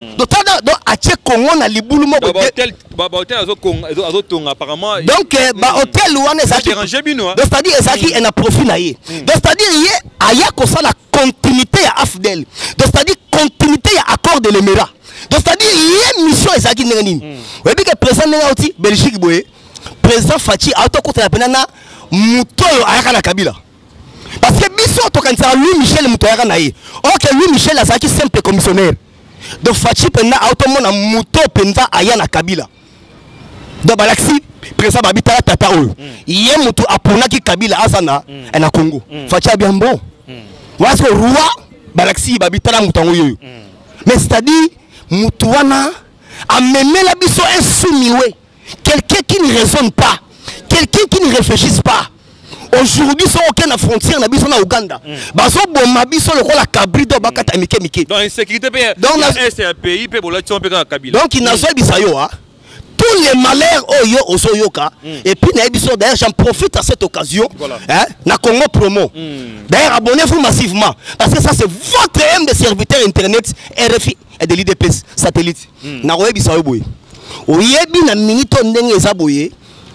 Donc atie Congo na libulu moko hôtel apparemment donc hôtel wana ezaki donc c'est-à-dire ezaki en a profit na ye donc c'est-à-dire ye aya ko ça la continuité ya AFDEL donc c'est-à-dire continuité ya accord de l'Émirat donc c'est-à-dire ye mission ezaki ndenge nini oyebi ke président ndenge oti Belgique boye président Fachi auto kota ya penana mutoyo ayaka na Kabila parce que biso to kanisa Louis Michel mutoyaka na ye OK Louis Michel azaki simple commissionnaire donc Fachi penna automona muto penza aya na Kabila donc balaxi président babita tata oyo ye mutu apona ki Kabila asana na Congo Fachi a bien bon parce que roi balaxi babita la mutango yoyo mais c'est-à-dire mutu wana amemela biso insoumiwe quelqu'un qui ne raisonne pas quelqu'un qui ne réfléchisse pas. Aujourd'hui, sans aucune frontière, na biso na Ouganda. Baso bomba biso lokola cabrito bakata mike mike. Dans l'insécurité c'est un pays pe bolation pe na Kabila. Donc il n'a pas bisayo hein. Tous les malheurs oyo osoyoka et puis na biso d'ailleurs j'en profite à cette occasion hein na Congo promo. D'ailleurs abonnez-vous massivement parce que ça c'est votre aime de serviteur internet RFI et de l'IDPS satellite. Na roye bisayo boye. Oyebi na minute ndenge ezaboye.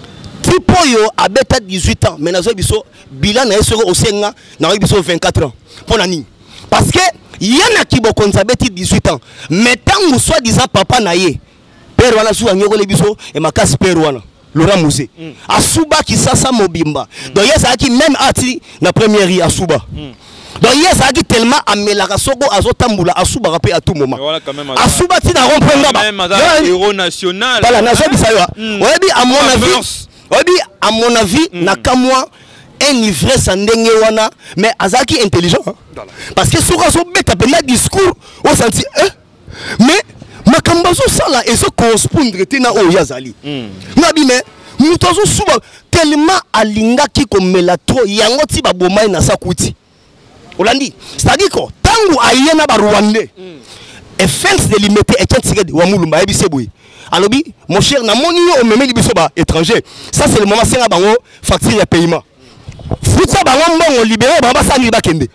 Tipoyo a bêta 18 ans, mais nazo biso bilan na esoko osenga na biso 24 ans. Pour nani? Parce que yana kibo konza beti 18 ans. Mais tant soit disant papa na ye. Père wana sou anyoko le biso et makasi père wana. Laurent Mousé. Asuba ki sasa mobimba. Donc yesa ki même ati na première ri asuba. Donc yesa ki tellement amelaka soko azotambula asuba rapé à tout moment. Asuba ti na romprendre ba. Héros national. Voilà, nazo bisayo. Oyebi à mon avis à mon avis, nakamwa un ivresse ndenge wana mais azaki intelligent parce que soka so beta bena discours on senti mais makambazo sala et se correspondre tena o yazali nabi mais mutozo suba tellement alinga ki komela trop yango ti ba bomai na sakuti olandi c'est-à-dire ko tangu ayena ba Rwandais offense de limiter et tiens wa mulumba ebi seboyi. Alors, mon cher, na moni o meme libiso ba étranger. Ça c'est le moment c'est bango facture de paiement. Futa bango mbongo libéré ba sali ba kende.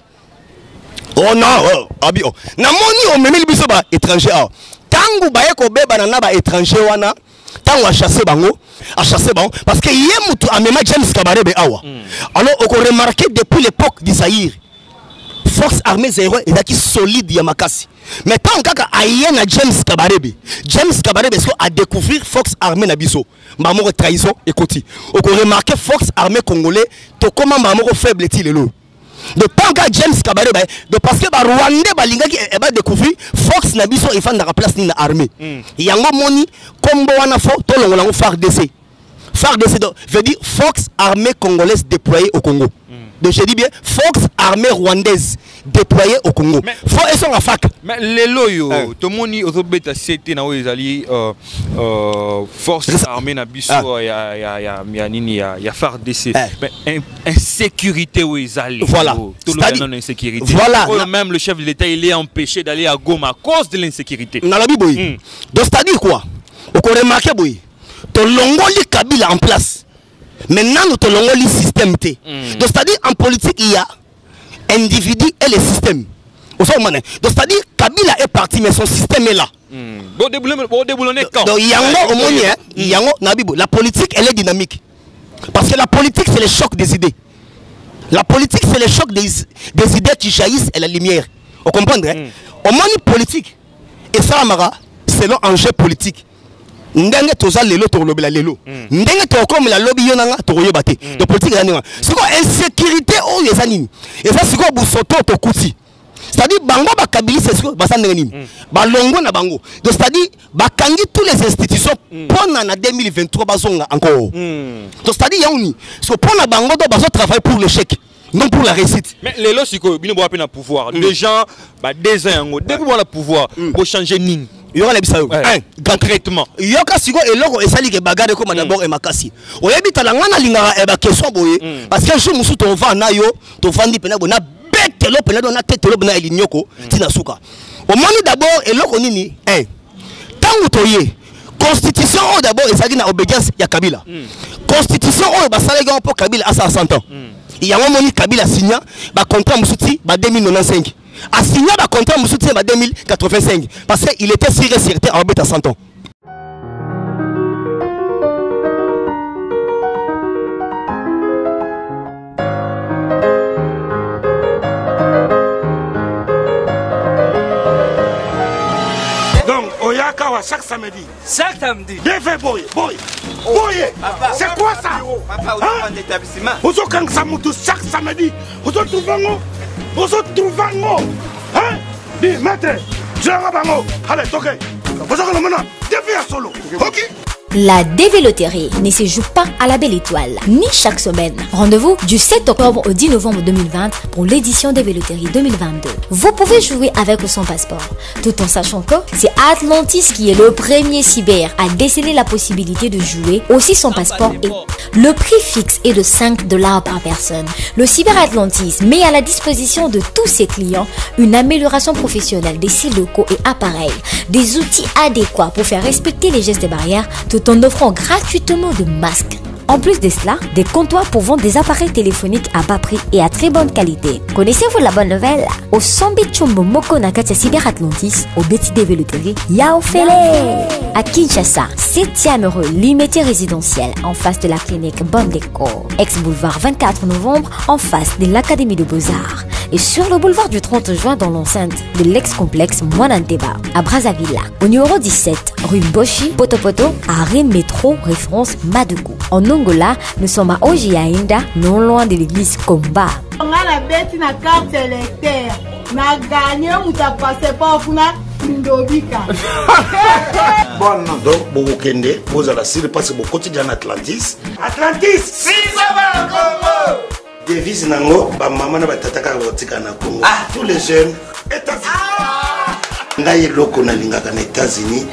Oh non, abi oh. Na moni o meme libiso ba étranger ah. Tangu ba yeko beba na ba étranger wana, tangu a chasser bango parce que yé mutu a mema James Kabarebe awa. Alors on remarqué depuis l'époque d'Isaïr. Force armée zéro et qui solide Yamakasi. Mais tant qu'à Ayena James Kabarebe a découvrir Force armée Nabiso, Maman trahison et côté. On remarqué Force armée congolais, to comment Maman faible est-il le. De tant qu'à James Kabarebe, de parce que Rwandais balinga qui va découvrir Force Nabiso et fan de la place ni la armée. Yango moni combo wana fo to longo FARDC. FARDC veut dire Force armée congolaise déployée au Congo. Donc je dis bien force armée rwandaise déployée au Congo. Faut et son à fac. Mais les loyaux, tout le monde est au bêta c'était na wezali force armée na biso ya FARDC. Mais insécurité wezali. Voilà. Tout le monde insécurité. Voilà. Même le chef de l'État il est empêché d'aller à Goma à cause de l'insécurité. Na la biboyi. Donc c'est-à-dire quoi? On remarque boy. To longoli Kabila en place. Maintenant, nous avons le système. Donc, c'est-à-dire, en politique, il y a individu et le système. Donc, c'est-à-dire, Kabila est parti, mais son système est là. Donc, la politique, elle est dynamique. Parce que la politique, c'est le choc des idées. La politique, c'est le choc des idées qui jaillissent et la lumière. Vous comprenez? Au moment politique, et ça, c'est l'enjeu politique. Ndenge toza lelo to lobela lelo ndenge to comme la lobby yonanga to yebate de politique ya ninga siko insécurité o yezanini et ça siko busoto to kuti c'est-à-dire bango ba kabili c'est siko basa ndenge nini ba longo na bango donc c'est-à-dire ba kangi tous les institutions pona na 2023 bazonga encore donc c'est-à-dire yauni so pona bango do bazo travailler pour l'échec non pour la réussite. Mais les lois siko bino bo apena pouvoir les gens ba des ans depuis bon le pouvoir pour changer ning. Il y aura les bisayo. Grand traitement. Il y aura sigo et loko esali ke bagade comme d'abord et makasi. Oyebi talanga na lingara e ba question boye parce que jour musu to va na yo to vandi pena bona bête lo pena na tête lo bona elinyoko tina suka. Au moment d'abord et loko nini tangu toye constitution o d'abord esali na obédience ya Kabila. Constitution o basala ga pour Kabila à 100 ans. Il y a un moment Kabila signa ba contrat musuti ba 2095. a signé un contrat en 2085 parce qu'il était sûr et certain à Robert à 100 ans. Donc, Oyakawa chaque samedi. Chaque samedi. Défait boy. C'est quoi ça? Papa, on est établissement. Vous avez chaque samedi. Vous avez trouvé un hein? Dis, maître, je vais allez, ok. Vous avez maintenant défait à solo. Ok? La Dévéloterie ne se joue pas à la belle étoile, ni chaque semaine. Rendez-vous du 7 octobre au 10 novembre 2020 pour l'édition Dévéloterie 2022. Vous pouvez jouer avec ou sans passeport, tout en sachant que c'est Atlantis qui est le premier cyber à déceler la possibilité de jouer aussi sans passeport. Et le prix fixe est de $5 par personne. Le Cyber Atlantis met à la disposition de tous ses clients une amélioration professionnelle des sites locaux et appareils, des outils adéquats pour faire respecter les gestes barrières, tout en offrant gratuitement de masques. En plus de cela, des comptoirs pour vendre des appareils téléphoniques à bas prix et à très bonne qualité. Connaissez-vous la bonne nouvelle? Au Sambi Chombo Moko Nakatsa Cyber Atlantis, au Betty Dévéloterie, Yao Fele. À Kinshasa, 7e rue Limité résidentielle, en face de la clinique Bondeco. Ex-boulevard 24 novembre, en face de l'Académie de Beaux-Arts. Et sur le boulevard du 30 juin dans l'enceinte de l'ex-complexe Mwananteba, à Brazzaville. Au numéro 17, rue Boshi, Potopoto, arrêt métro, référence Madougou. En Angola, nous sommes à Ojiainda, non loin de l'église Komba. On a bête na carte électeur. Na gagné ou t'as passé pas au Ndobika. Bon, donc, vous kende, vous allez s'il passe au quotidien Atlantis. Atlantis! Si ça va le Congo! Devise nango, ba maman na batataka rotika na Congo. Tous les jeunes, États-Unis. Ngaye loko na lingaka na États-Unis.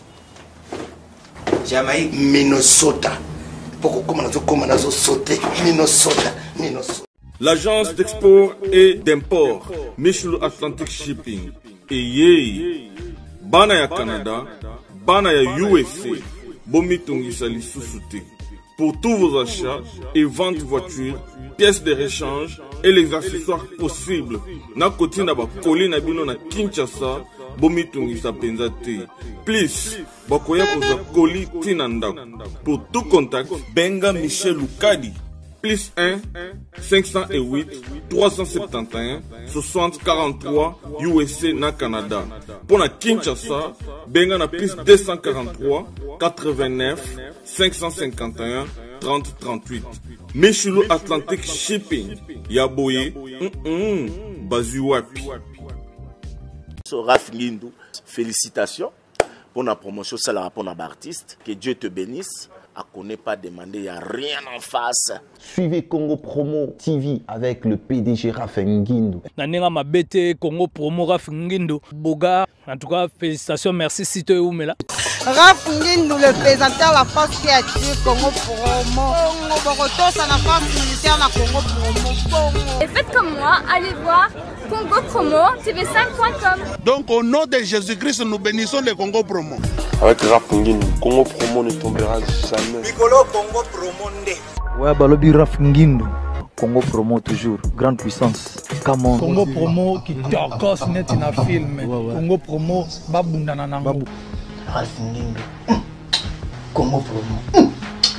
Jamaïque. Minnesota. Pourquoi comment on a sauté Minnesota. L'agence d'export et d'import Michel Atlantic Shipping et yé bana ya Canada, bana ya USA, bomitungisa lisusuti. Pour tous vos achats et ventes voitures, pièces de rechange et les accessoires possibles. Na koti na ba koli na bino na Kinshasa, bomitungisa penzate. Please, bakoya koza koli tinandako. Pour tout contact, benga Michel Lukadi. Plus 1 508 371 60 43 USA na Canada. Pour na Kinshasa, benga na plus 243 89 551 30 38. Michelo Atlantic Shipping. Yaboye, Bazuapi. Raph Ngindou, félicitations pour la promotion, ça la rapport à l'artiste. Que Dieu te bénisse. À connaît pas demander, il n'y a rien en face. Suivez Congo Promo TV avec le PDG Raph Ngindou. Nanenga Mabete, Congo Promo Raph Ngindou. Boga, en tout cas, félicitations, merci Sito Oumela. Raph Ngindou, le présentateur la force créative Congo Promo. Boroto, ça la force militaire la Congo Promo. Et faites comme moi, allez voir Congo Promo, tv5.com. Donc au nom de Jésus-Christ, nous bénissons le Congo Promo. Avec Raph Ngindou, Congo Promo ne tombera jamais. Piccolo Congo Promo nde. Ouais, Balobi Raph Ngindou. Congo Promo toujours, grande puissance. Come on. Congo Promo qui t'orcose net in a film. Congo Promo, babunda nanango. Raph Ngindou. Congo Promo.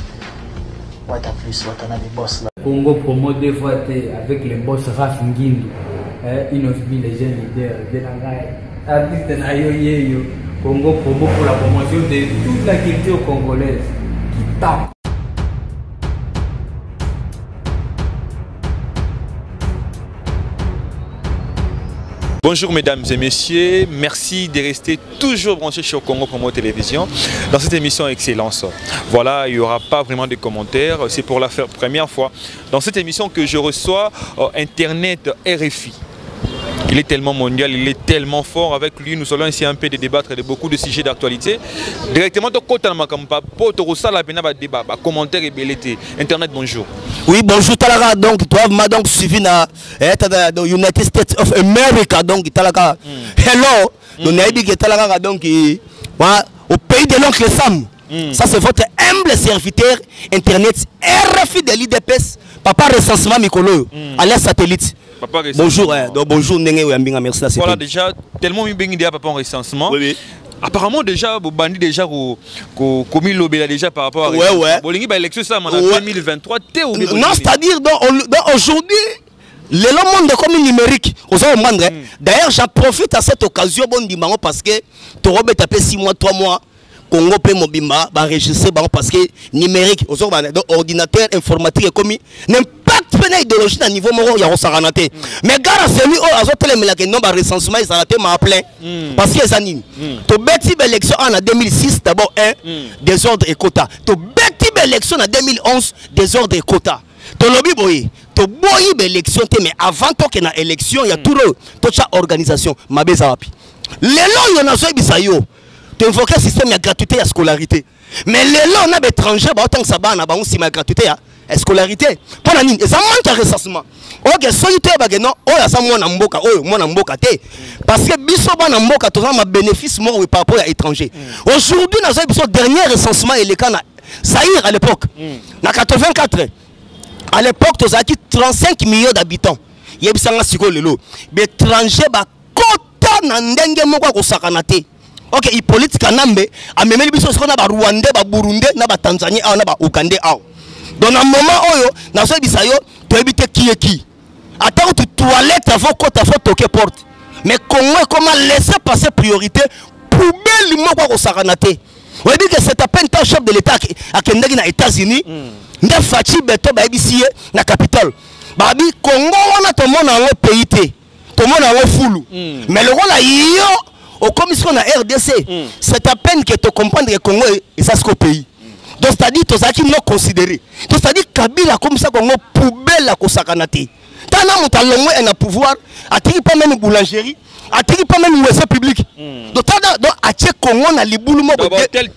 What a plus, what a des boss là. Congo Promo deux fois avec les boss Raph Ngindou. Ils ont mis les jeunes leaders de la guerre. Artiste na yo. Congo Promo pour la promotion de toute la culture congolaise qui tape. Bonjour mesdames et messieurs, merci de rester toujours branchés sur Congo Promo Télévision dans cette émission Excellence. Voilà, il n'y aura pas vraiment de commentaires, c'est pour la première fois dans cette émission que je reçois Internet RFI. Il est tellement mondial, il est tellement fort. Avec lui, nous allons essayer un peu de débattre de beaucoup de sujets d'actualité. Directement, commentaire et belleté. Internet, bonjour. Oui, bonjour Talaka. Donc, toi, m'a donc suivi dans United States of America. Donc, Talaka. Hello. Donc, Naïbi Talaka. Donc, au pays de l'oncle Sam. Ça, c'est votre humble serviteur Internet RFI de l'IDPS. Papa recensement Mikolo, alias satellite. Bonjour, donc bonjour Nenge Oyambinga, merci. Voilà déjà, tellement mi déjà papa en recensement. Oui. Apparemment déjà, vous bandit déjà commis l'obéla déjà par rapport à ouais. Bah élection ça en 2023. Non, c'est-à-dire aujourd'hui, le monde est comme numérique. D'ailleurs, j'en profite à cette occasion bon dimanche parce que tu as tapé 6 mois, 3 mois. Congo peut mobimba, enregistrer parce que numérique, ordinateur informatique est commis. N'impact pas idéologie à niveau moro ya osaranaté. Mais gare à celui où azote les que non recensement ils s'arrêtent m'a plein parce que ça ni. To beti élection en 2006 d'abord désordre et quota. To beti élection en 2011 désordre et quota. To lobby boy, to boy élection mais avant to que na élection il y a tout toute organisation mabeza wapi. Les lois y en a so bisayo. Tu invoques un système de gratuité à scolarité. Mais les lois on a des étrangers, autant que ça va, on a aussi ma gratuité à scolarité. Pour la ligne, ça manque de recensement. Ok, solitaire, non, oh, ça moi n'amboka, oh, moi n'amboka te. Parce que biso ba n'amboka, tout ça ma bénéfice moi par rapport à l'étranger. Aujourd'hui, dans ce dernier recensement, il est quand Zaïre à l'époque, en 84, à l'époque, tu as 35 millions d'habitants. Il y a un peu de l'étranger, quota n'andenge moko ko sakanate. Ok, il politique kanambe, a même les bisous qu'on a Rwanda, Burundi, na Tanzanie, na Ouganda. Dans un moment où na so bisayo, tu habites qui est qui. Attends tu toilette avant côte à faute toquer porte. Mais comment laisser passer priorité poubelle moko ko sakanate. On dit que c'est à peine un chef de l'État à Kendaki na États-Unis, nda fachi beto ba bisie na capitale. Babi Congo wana to mona en pays té. To mona en foulu. Mais le rôle yo au commission de la RDC, c'est à peine que tu comprends que le Congo est ça ce pays. Donc c'est-à-dire que tu as considéré. Donc c'est-à-dire que Kabila comme ça Congo poubelle à Kosakanate. Tu as un pouvoir, tu pas même une boulangerie, tu pas même une WC public. Donc tu as Congo na libulu mo hôtel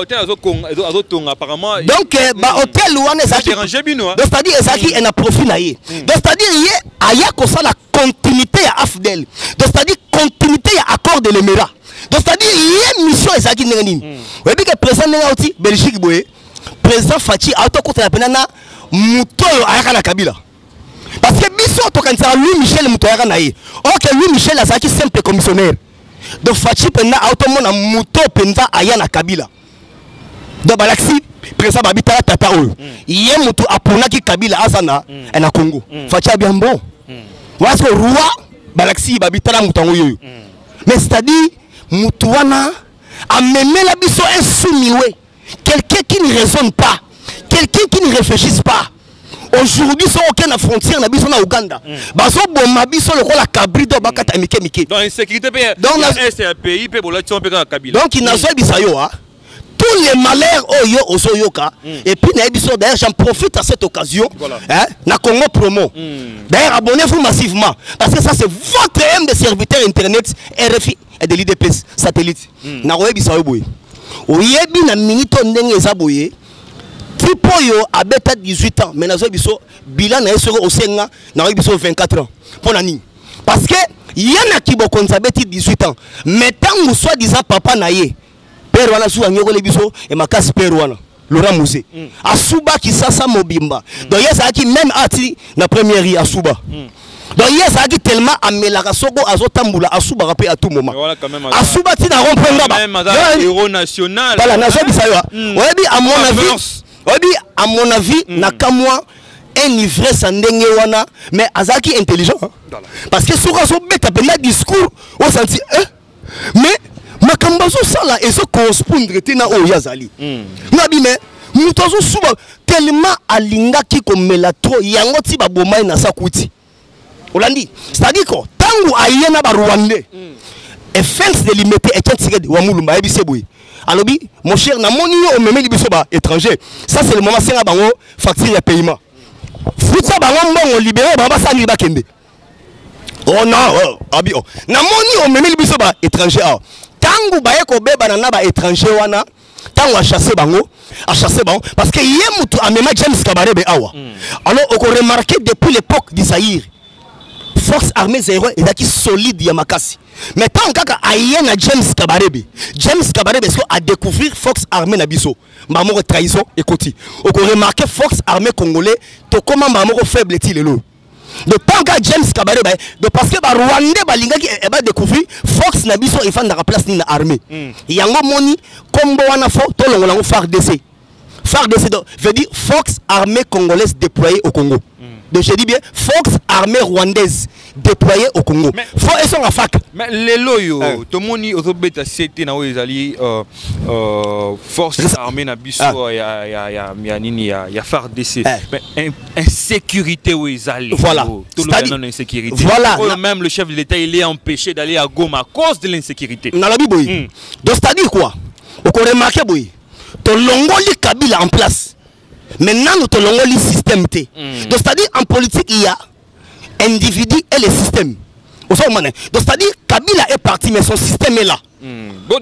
apparemment. Donc hôtel ou on donc c'est-à-dire un profil là. Donc c'est-à-dire il y a la continuité à Afdel. Donc c'est-à-dire continuité à accord de l'Émirat. Donc c'est-à-dire il y a une mission ezaki nengani. Vous voyez que président Nengauti Belgique boye président Fachi auto côté la penana mutoyo ayaka na Kabila. Parce que biso to kanisa Louis Michel mutoyaka na ye. OK Louis Michel azaki simple commissionnaire. Donc Fachi penna auto mona muto penza aya na Kabila. Donc Balaxi président babita tata oyo. Yé mutu aponaki Kabila azana na Congo. Fachi a bien bon. Parce que roi Balaxi babitala mutango yoyo. Mais c'est-à-dire mutuana a même la biso insoumiwe. Quelqu'un qui ne raisonne pas, quelqu'un qui ne réfléchisse pas. Aujourd'hui, sans aucune frontière, na biso na Ouganda. Baso bomba biso le la cabrito bakata mike mike. Dans l'insécurité donc c'est un pays pe bolation pe na Kabila. Donc il n'a pas bisayo hein. Tous les malheurs oyo osoyoka et puis na biso d'ailleurs j'en profite à cette occasion hein na Congo promo. D'ailleurs abonnez-vous massivement parce que ça c'est votre aime de serviteur internet RFI et de l'IDPS satellite. Na roye bisayo boy. Oyebi na minute ndenge eza boye. Tipo yo abeta 18 ans mais na zo biso bilan na esoko osenga na roye biso 24 ans. Pour nani? Parce que yana kiboko nzabeti 18 ans mais tangu soit disant papa na ye père wana su anyoko le biso et makasi père wana Laurent Mousé asuba kisasa mobimba donc yesa ki même ati na première ri asuba donc yesa ki tellement amelaka soko azotambula asuba rapé à tout moment asuba ti na rompre ba héros national voilà na zo bisayo oyebi à mon avis na kamwa un ivresse ndenge wana mais azaki intelligent parce que soka so beta bena discours on senti mais makambazo sala et se correspondre tina o yazali nabi mais mutozo suba tellement alinga ki komela trop yango ti ba bomai na sakuti olandi c'est-à-dire que tangu ayena ba rwandais et fence de limiter et tiré wa mulumba ebi seboui alobi mon cher na moni o meme libiso ba étranger ça c'est le moment senga bango facture de paiement futa bango mbongo libéré ba sali ba kende oh non abi oh na moni o meme libiso ba étranger tangu baye ko beba na ba étranger wana tangu a chasser bango parce que yemutu amema James Kabarebe awa alors on remarqué depuis l'époque d'Isaïr force armée 0 ezaki solide ya makasi. Mais tant kaka ayena James Kabarebe est-ce a découvrir force armée na biso mamoko trahison ekoti oko remarquer force armée congolais to comment mamoko faible ti lelo de tant que James Kabarebe de parce que ba Rwandais balingaki e ba découvrir force na biso ifanda ka place ni na armée yango moni kombo wana fo to longola FARDC veut dire force armée congolaise déployée au Congo. Donc je dis bien force armée rwandaise déployée au Congo. Faut et son à fac. Mais les loyaux, tout le monde autobeta c'était na ezali force armée na biso ya nini ya FARDC. Mais insécurité où ezali. Voilà. Tout le monde insécurité. Voilà. Même le chef de l'État il est empêché d'aller à Goma à cause de l'insécurité. Na la biboy. Donc c'est-à-dire quoi? On remarque boy. To longoli Kabila en place. Maintenant, nous te longoli système T. Donc, c'est-à-dire, en politique, il y a individu et le système. Donc, c'est-à-dire, Kabila est parti, mais son système est là. Donc,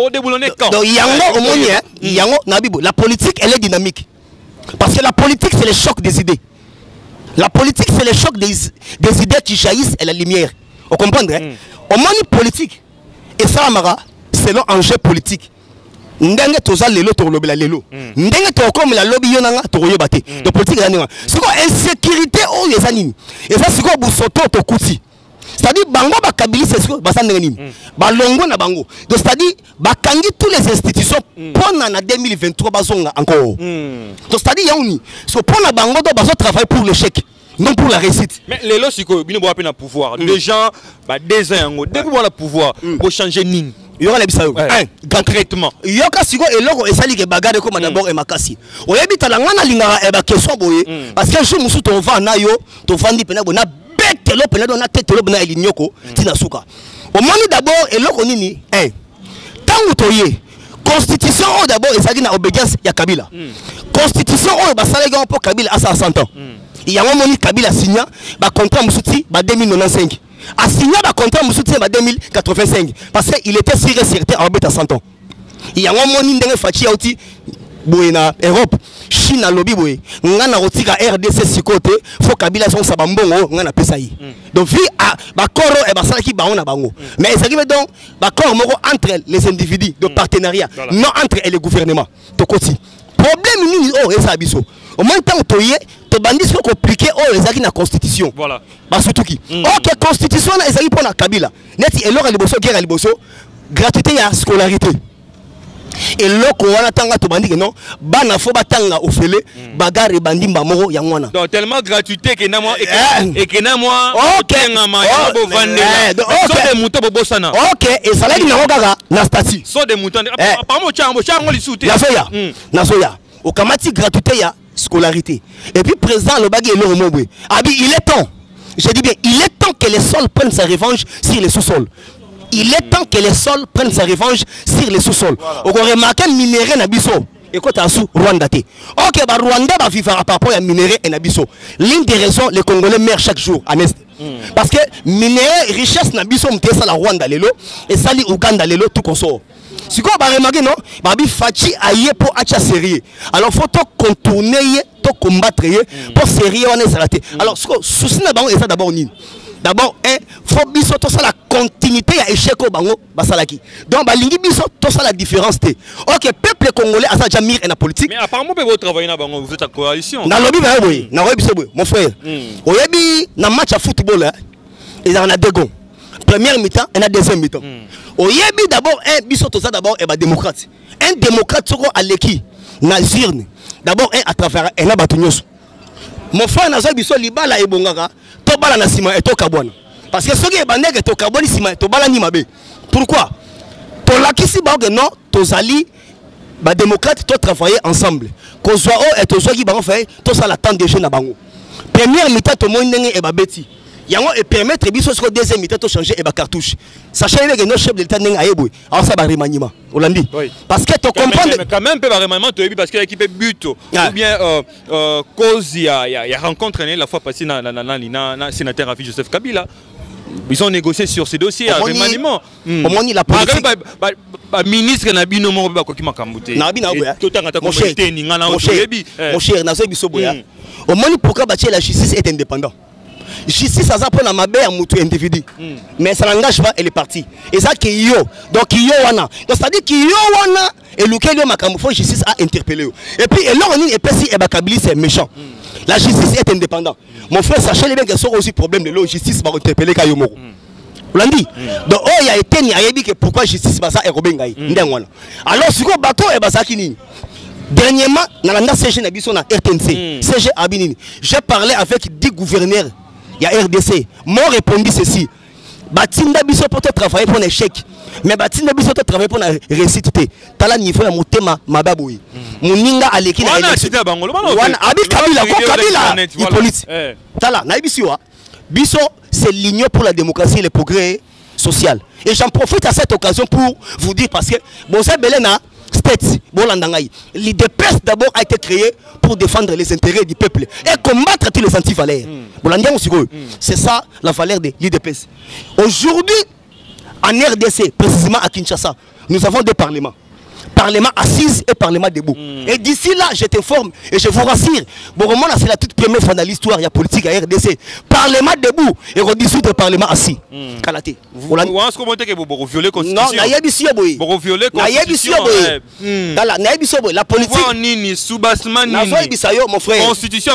la politique, elle est dynamique. Parce que la politique, c'est le choc des idées. La politique, c'est le choc des idées qui jaillissent et la lumière. Vous comprenez? Au moment politique, et ça, c'est l'enjeu politique. Ndenge toza lelo to lobela lelo ndenge to comme la lobby yonanga to yebate de politique ya ninga siko insécurité o yezanini eza siko busoto to kuti c'est-à-dire bango ba kabilise siko basandenge nini ba longo na bango donc c'est-à-dire ba kangi tous les institutions pona na 2023 bazonga encore donc c'est-à-dire yauni so pona bango do bazo travailler pour l'échec non pour la réussite. Mais les lois siko bino bo apena pouvoir les gens ba des ans depuis bon le pouvoir pour changer nini. Il y aura les bisous. Concrètement. Il y aura sigo et logo et sali que bagarre comme d'abord et makasi. O yebi talangana lingara e ba question boye parce que jour musu to va na yo to vandi pena bona bête lo pena na tête lo bona elinyoko tina suka. O moni d'abord et logo nini tangu toye constitution o d'abord et sali na obédience ya Kabila. Constitution o ba sali ga pour Kabila à 100 ans. Il y a un moni Kabila signa ba contrat musuti ba 2095. A signé un contrat en 2085 parce qu'il était sûr et certain en à 100 ans. Il y a un moment où Fachi a dit Boena Europe, Chine a lobby boy, ngana rotika RDC si côté, faut Kabila son sabambongo, ngana pesaï. Donc vi a bakoro et basala qui baona bango. Mais ça arrive donc bakoro moro entre les individus de partenariat, non entre les gouvernements. To koti. Problème ni oh et ça biso. Au moins tant toye to bandit so compliqué oh ezaki na constitution. Voilà. Ba surtout qui. OK constitution na ezaki pour la Kabila. Neti elora liboso guerre liboso gratuité ya scolarité. Et loko wana tanga to bandi que non bana fo batanga ofele bagare bandi mbamoro ya ngwana. Donc tellement gratuité que na moi et que na moi tenga ma bo vandela. So de muto bo bosana. OK et ça là na ngaka na statut. So de muto apparemment chango li souté. Na soya. Au kamati gratuité ya scolarité. Et puis président le bagay le romobwe. Abi il est temps. Je dis bien il est temps que les sols prennent sa revanche sur les sous-sols. Il est temps que les sols prennent sa revanche sur les sous-sols. On remarque un minerai nabiso. Écoute à sous Rwanda. OK, bah Rwanda va vivre par rapport à minerai et nabiso. L'une des raisons les Congolais meurent chaque jour en est. Parce que minerai richesse nabiso m'tesa la Rwanda lelo et ça li Uganda lelo tout consort. Si quoi bah remarquez non, bah bi fachi aye pour acha sérieux. Alors faut to contourner to combattre pour sérieux on est raté. Alors souci na bango et ça d'abord ni. D'abord, faut biso tout ça la continuité à échec au bango basalaki. Donc balingi biso tout ça la différence té. OK, peuple congolais a déjà mis en politique. Mais apparemment vous travaillez na bango, vous êtes en coalition. Na lobby ba boy, na lobby boy, mon frère. Oyebi na match à football là, il y en a deux gons. Première mi-temps et la deuxième mi-temps. Oyebi d'abord biso tout ça d'abord est démocrate. Un démocrate soko aleki na zirne. D'abord à travers un abatugnos. Mon frère nazo biso libala ebongaka to bala na sima et to kabwana parce que soki ebandeke to kaboni sima to bala ni mabe. Pourquoi? To lakisi ba que non to zali ba démocrate to travailler ensemble ko zwa o et to soki ba fait to ça l'attend déjà na bango première mi-temps to mo ndenge e ba beti yango et permettre biso sur deuxième mi-temps to changer et ba cartouche sachant que nos chef de l'état ndenge ayeboy alors ça ba remaniement Olandi parce que tu comprends mais quand même peu ba remaniement to parce que l'équipe but ou bien cause il y a rencontre la fois passée na sénateur Afi Joseph Kabila. Ils ont négocié sur ces dossiers à remaniement. Au moins la politique ministre na bino mo ba ko ki makambuté. Na bina oya. Mon cher, na so biso boya. Au moins pourquoi bâtir la justice est indépendant. justice aza pour la mabé à mutu individu mais ça n'engage pas, elle est partie et ça qui yo donc yo wana donc c'est à dire qui yo wana et lequel yo makambo faut justice a interpellé et puis et là on est épais si Ebakabili c'est méchant la justice est indépendante mon frère sachez bien que ça aussi problème de la justice va interpeller Kayo Moko vous l'avez dit donc oh il y a été ni a dit que pourquoi justice va ça et Robin Gaï ndengwana alors si quoi bateau et basakini dernièrement dans la CG Nabiso na RTNC CG Abinini j'ai parlé avec 10 gouverneurs il y a RDC m'ont répondu ceci Batinda biso pour travailler pour un échec mais Batinda biso pour travailler pour une réussite tala niveau ya motema mababoyi muninga aleki na élection wana abi Kabila hippolyte tala na biso biso c'est l'union pour la démocratie et le progrès social et j'en profite à cette occasion pour vous dire parce que bon ça belena l'IDPS d'abord a été créé pour défendre les intérêts du peuple et combattre tous les anti-valeurs. C'est ça la valeur de l'IDPS. Aujourd'hui, en RDC, précisément à Kinshasa, nous avons deux parlements. Parlement assise et parlement debout. Et d'ici là, je t'informe et je vous rassure, c'est la toute première fois dans l'histoire de la politique à RDC. Parlement debout et redissoudre le parlement assis. Kalaté. Vous avez commenté que vous violez la constitution. Non, vous violez la constitution. La politique. Mon frère. Constitution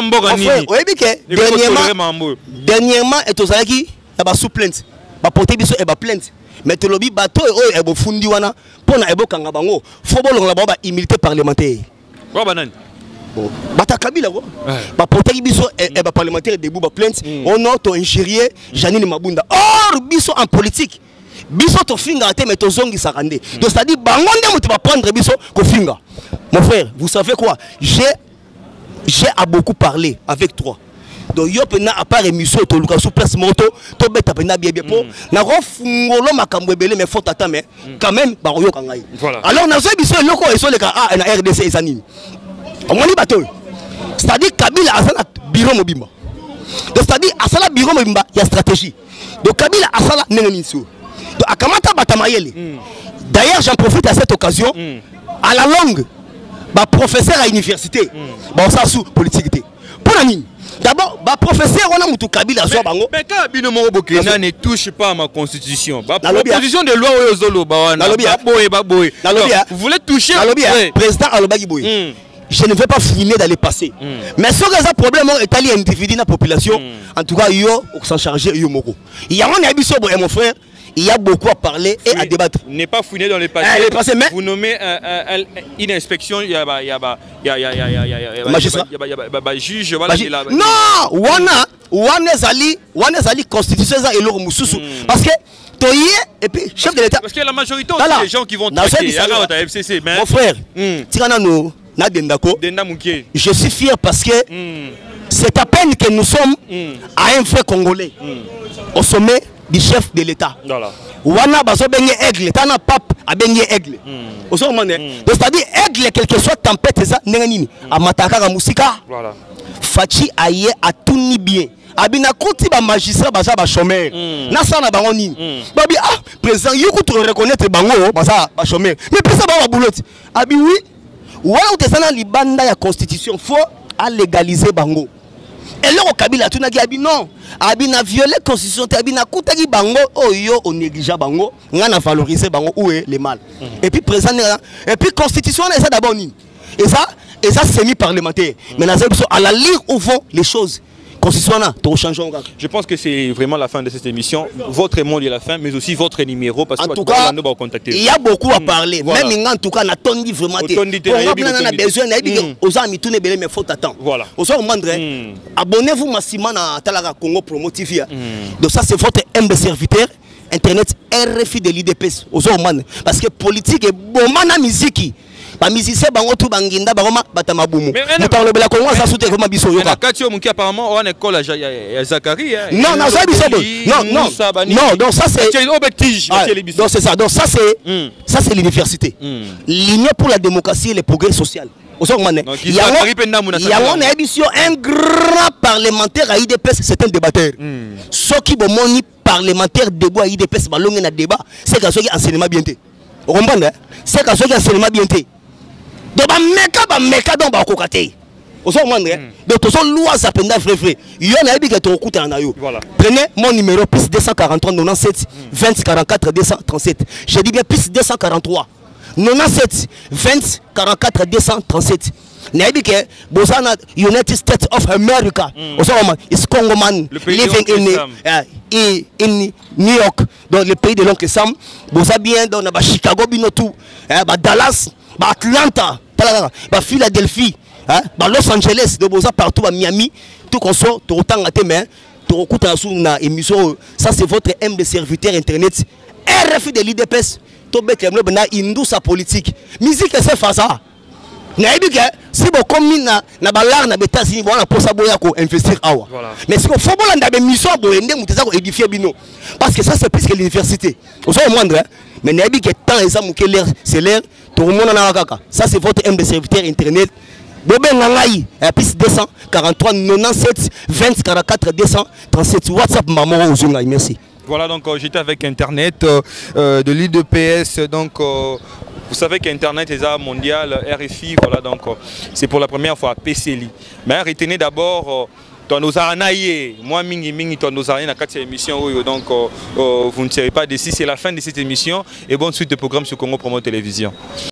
dernièrement, et aux Alaki, il y a sous plainte. Il y a plainte. Mais tu lobby bateau et ebo fundi wana pour na ebo kanga bango faut bolong la baba immunité parlementaire wa banane bata Kabila ko ba porter biso et ba parlementaire debout ba plainte on note ingérier Janine Mabunda or biso en politique biso to finga te mais to zongi sakande donc c'est à dire bango ndemo tu vas prendre biso ko finga mon frère vous savez quoi j'ai à beaucoup parlé avec toi. Donc yo pena à part émission to luka sous place moto to beta pena bien po na ko fungolo makambo ebele mais faut attendre mais quand même ba yo kangai alors na zo biso loko eso le ka a na RDC ezanini omoni bato c'est-à-dire Kabila asala bureau mobimba donc c'est-à-dire asala bureau mobimba il y a stratégie donc Kabila asala neneniso donc akamata batamayele d'ailleurs j'en profite à cette occasion à la longue ba professeur à l'université ba ça sous politique pour la nini. D'abord, le professeur, on a moutou Kabila soit bango. Mais quand Kabila Mokena ne touche pas à ma constitution, la proposition de loi Oyozolo, vous voulez toucher le président Alobagi Boy. Je ne vais pas finir d'aller passer. Mais ce que ça problème est allé individu dans la population, en tout cas, yo s'en charger yo moko. Il y a un abisso mon frère. Il y a beaucoup à parler et à débattre. N'est pas fouiner dans les passés. Vous nommez une inspection, il y a juge. Non, wana zali constitution et l'or mususu. Parce que et puis chef de l'État. Parce que la majorité aussi des gens qui vont traiter FCC. Mon frère, je suis fier parce que c'est à peine que nous sommes à un vrai Congolais au sommet du chef de l'État. Wana baso benye aigle, tana pape a benye aigle. C'est-à-dire aigle quelque soit tempête ça nengani amataka ka musika. Fachi aye atuni bien. Abina koti ba magistrat baza ba chômeur. Na sana bango nini. Babi ah président yoko to reconnaître bango baza ba chômeur. Mais président ba boulot. Abi oui. Wa utesana libanda ya constitution faut à légaliser bango. Et là, au Kabila, tu n'as dit non. Abina violé la constitution, abina koutagi bango, oh yo, on néglige bango, on a valorisé bango, où est les mal. Et puis présent, et puis constitution, c'est d'abord ni. Et ça semi-parlementaire. Mais à la ligne où vont les choses. Je pense que c'est vraiment la fin de cette émission. Votre mot est la fin, mais aussi votre numéro. Parce en tout cas, il y a beaucoup à parler. Voilà. Même en tout cas, on a vraiment besoin mais faut attendre. Voilà. Abonnez-vous massivement à Talaga Congo Promo TV. Donc ça, c'est votre humble serviteur. Internet RFI de l'IDPS. Parce que politique est bon, man musique. Ba musicien bango tout banginda baroma batamabumu mutalo bela ko ça soute comme biso yoka katio munki apparemment on école ya Zakari non non ça biso non donc ça c'est donc c'est ça donc ça c'est l'université l'union pour la démocratie et le progrès social il y a un grand parlementaire à IDPS, c'est un débatteur ceux qui bomoni parlementaire debout à IDPS balonge na débat c'est que ceux qui enseignement bien té vous comprenez c'est que ceux qui enseignement bien té donc meka donc ba kokate Ozo moindre. Donc tozo loi ça penda vrai. Yo na yebi que to okuta na yo. Prenez mon numéro plus 243 97 20 44 237. Je dis bien plus 243 97 20 44 237. Na yebi que bozana United States of America. Ozo man is Congo man living in New York, dans le pays de l'oncle Sam. Boza bien dans ba Chicago bino tout. Ba Dallas, ba Atlanta, ba Philadelphie. Los Angeles, de Boza partout à Miami, tout qu'on sort, tout autant à tes mains, tout au coup na émission. Ça c'est votre M de serviteur internet. RFI de l'IDPS, tout bec na indou sa politique. Musique c'est ça. Na ebi que si bon comme na balar na États-Unis, voilà pour ça boya ko investir awa. Mais si on faut bon na mission boye ndé muteza ko édifier bino. Parce que ça c'est plus que l'université. Vous savez moindre mais na ebi que temps et ça mouké l'air, c'est l'air, tout le monde na kaka. Ça c'est votre M de serviteur internet. Bobé Nangaï, plus 243 97 20 44 237 WhatsApp maman aux Zungaï, merci. Voilà donc j'étais avec Internet de l'IDPS donc vous savez qu'Internet est un mondial RFI voilà donc c'est pour la première fois à PCLI. Mais retenez d'abord nos arnaillés, moi mingi nos arnaillés dans cette émission donc vous ne serez pas d'ici c'est la fin de cette émission et bonne suite de programme sur Congo Promo Télévision.